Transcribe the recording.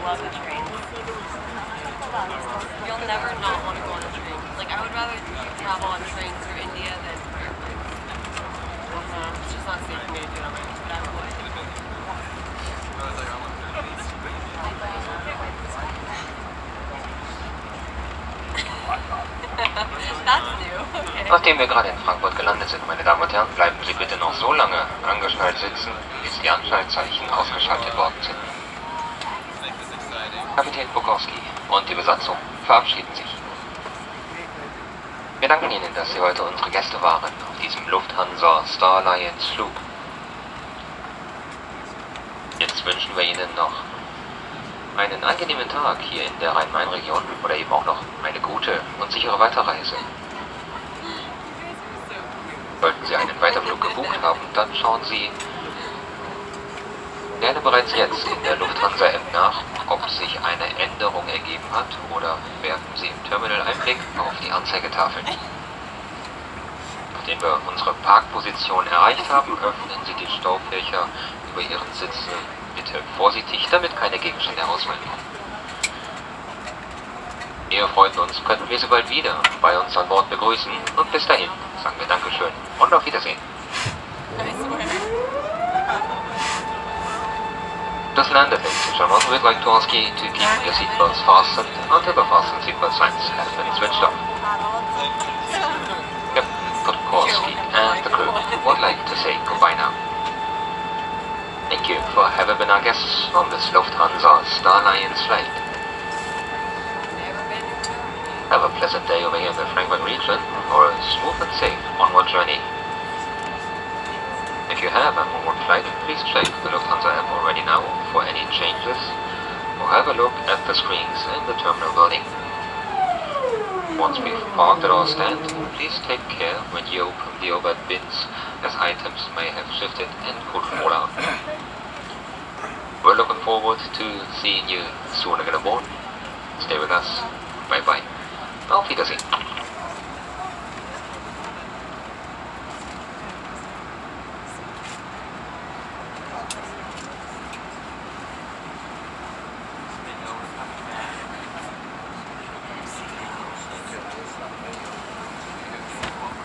love the train. You'll never not want to go on a train. Like, I would rather travel on trains through India than airplanes. It's just not safe for me to do it on my own, but I would. That's new. Okay. Nachdem wir gerade in Frankfurt gelandet sind, meine Damen und Herren, bleiben Sie bitte noch so lange angeschnallt sitzen, bis die Anschnallzeichen ausgeschaltet worden sind. Kapitän Bukowski und die Besatzung verabschieden sich. Wir danken Ihnen, dass Sie heute unsere Gäste waren auf diesem Lufthansa Star Alliance Flug. Jetzt wünschen wir Ihnen noch einen angenehmen Tag hier in der Rhein-Main-Region oder eben auch noch eine gute und sichere Weiterreise. Sollten Sie einen Weiterflug gebucht haben, dann schauen Sie gerne bereits jetzt in der Lufthansa-App nach, ob sich eine Änderung ergeben hat, oder werfen Sie im Terminal einen Blick auf die Anzeigetafel. Nachdem wir unsere Parkposition erreicht haben, öffnen Sie die Staufächer über Ihren Sitzen bitte vorsichtig, damit keine Gegenstände ausfallen. Wir freuen uns, könnten wir Sie bald wieder bei uns an Bord begrüßen, und bis dahin sagen wir Dankeschön und auf Wiedersehen. Just landed, ladies and gentlemen. We'd like to ask you to keep your seatbelts fastened until the fasten seatbelt signs have been switched off. Captain Podkorski and the crew would like to say goodbye now. Thank you for having been our guests on this Lufthansa Star Alliance flight. Have a pleasant day over here in the Frankfurt region, or a smooth and safe onward journey. If you have an onward flight, please check the Lufthansa app already now for any changes, or have a look at the screens in the terminal building. Once we've parked at our stand, please take care when you open the overhead bins, as items may have shifted and could fall out. We're looking forward to seeing you soon again aboard. Stay with us. Bye bye. Auf Wiedersehen.